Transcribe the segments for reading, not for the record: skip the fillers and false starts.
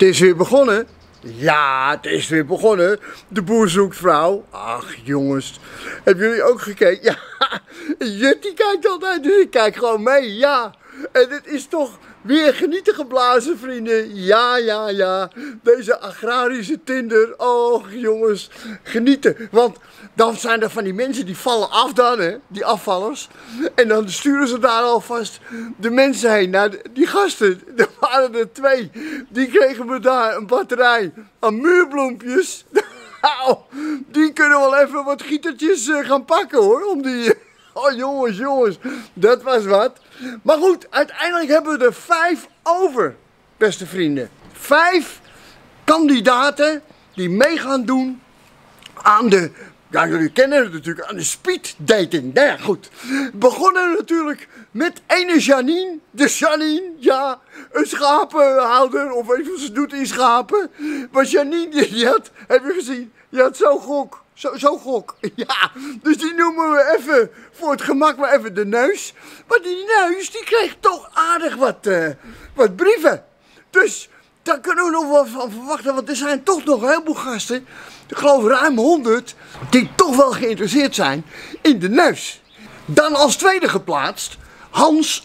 Het is weer begonnen. Ja, het is weer begonnen. De boer zoekt vrouw. Ach jongens, hebben jullie ook gekeken? Ja, Jut die kijkt altijd, dus ik kijk gewoon mee. Ja, en het is toch weer genieten geblazen, vrienden. Ja. Deze agrarische Tinder. Och jongens, genieten. Want dan zijn er van die mensen die vallen af dan, hè. Die afvallers. En dan sturen ze daar alvast de mensen heen. Nou, die gasten, er waren er 2. Die kregen me daar een batterij aan muurbloempjes. Nou, die kunnen wel even wat gietertjes gaan pakken hoor. Om die... Oh jongens, dat was wat. Maar goed, uiteindelijk hebben we er 5 over, beste vrienden. 5 kandidaten die mee gaan doen aan de... Ja, jullie kennen het natuurlijk, aan de speed dating. Nou ja, goed. We begonnen natuurlijk met ene Janine. De Janine, ja, een schapenhouder, of weet je wat ze doet in schapen. Maar Janine, die had, heb je gezien, die had zo'n gok. Zo'n gok, ja. Dus die noemen we even, voor het gemak maar even de neus. Maar die neus, die kreeg toch aardig wat brieven. Dus daar kunnen we nog wel van verwachten, want er zijn toch nog een heleboel gasten, ik geloof ruim 100, die toch wel geïnteresseerd zijn in de neus. Dan als tweede geplaatst, Hans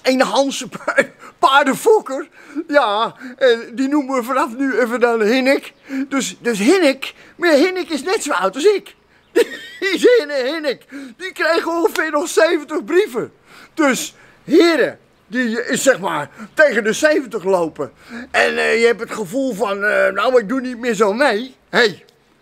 paardenfokker. Ja, die noemen we vanaf nu even dan Hinnik. Dus Hinnik, maar Hinnik is net zo oud als ik. Die Hinnik, die kreeg ongeveer nog 70 brieven. Dus heren, die zeg maar tegen de 70 lopen. En je hebt het gevoel van, nou ik doe niet meer zo mee. Hé,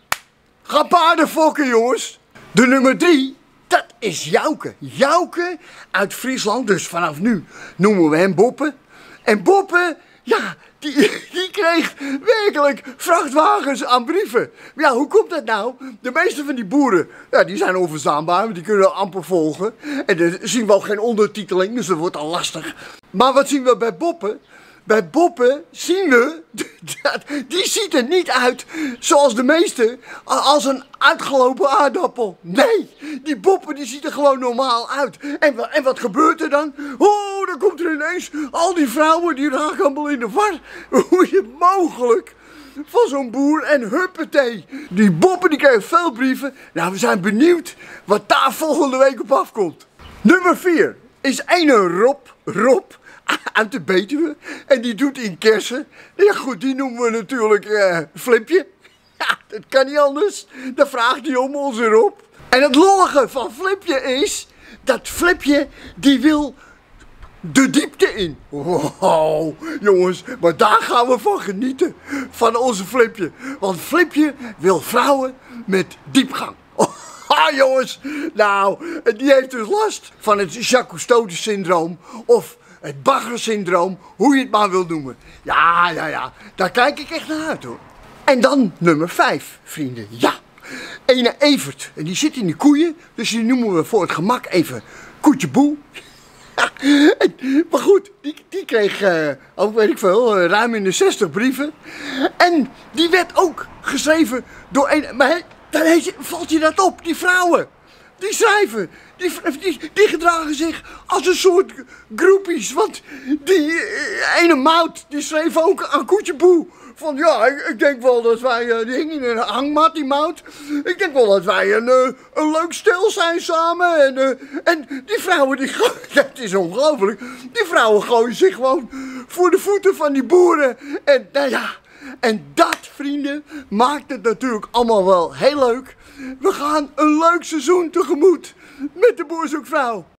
ga paarden fokken jongens. De nummer 3, dat is Jouke. Jouke uit Friesland, dus vanaf nu noemen we hem Boppe. En Boppe, ja, die kreeg werkelijk vrachtwagens aan brieven. Ja, hoe komt dat nou? De meeste van die boeren, ja, die zijn onverstaanbaar, want die kunnen amper volgen. En er zien we ook geen ondertiteling, dus dat wordt al lastig. Maar wat zien we bij Boppe? Bij Boppe zien we, die ziet er niet uit zoals de meeste, als een uitgelopen aardappel. Nee, die Boppe die ziet er gewoon normaal uit. En wat gebeurt er dan? Oh, dan komt er ineens al die vrouwen die raken allemaal in de war. Hoe is het mogelijk? Van zo'n boer en huppatee. Die Boppe die krijgt veel brieven. Nou, we zijn benieuwd wat daar volgende week op afkomt. Nummer 4 is ene Rob. Uit de Betuwe. En die doet in kersen. Ja goed, die noemen we natuurlijk Flipje. Ja, dat kan niet anders. Dan vraagt hij om ons erop. En het lollige van Flipje is dat Flipje die wil de diepte in. Wow, jongens, maar daar gaan we van genieten. Van onze Flipje. Want Flipje wil vrouwen met diepgang. Ah jongens, nou, die heeft dus last van het Jacques Cousteau syndroom of het baggersyndroom, hoe je het maar wil noemen. Ja, daar kijk ik echt naar uit hoor. En dan nummer 5, vrienden. Ja, ene Evert. En die zit in de koeien, dus die noemen we voor het gemak even Koetje Boe. Maar goed, die kreeg, ook weet ik veel, ruim in de 60 brieven. En die werd ook geschreven door een... Maar dan valt je dat op, die vrouwen. Die schrijven, die gedragen zich als een soort groepies. Want die ene Mout, die schreef ook aan Koetje Boe. Van ja, ik denk wel dat wij, die hing in een hangmat die Mout. Ik denk wel dat wij een leuk stel zijn samen. En die vrouwen, dat is ongelooflijk. Die vrouwen gooien zich gewoon voor de voeten van die boeren. En nou ja, en dat vrienden maakt het natuurlijk allemaal wel heel leuk. We gaan een leuk seizoen tegemoet met de Boer zoekt vrouw.